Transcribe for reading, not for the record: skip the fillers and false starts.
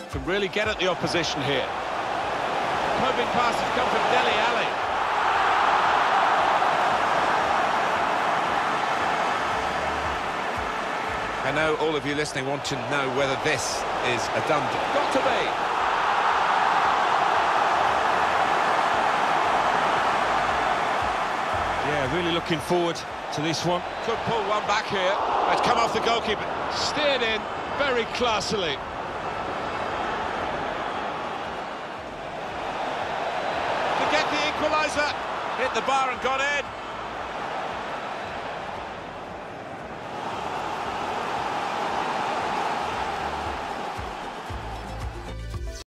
Can really get at the opposition here. Probing pass has come from Dele Alli. I know all of you listening want to know whether this is a done deal. Got to be. Yeah, really looking forward to this one. Could pull one back here. It's come off the goalkeeper. Steered in very classily. To get the equaliser. Hit the bar and got in.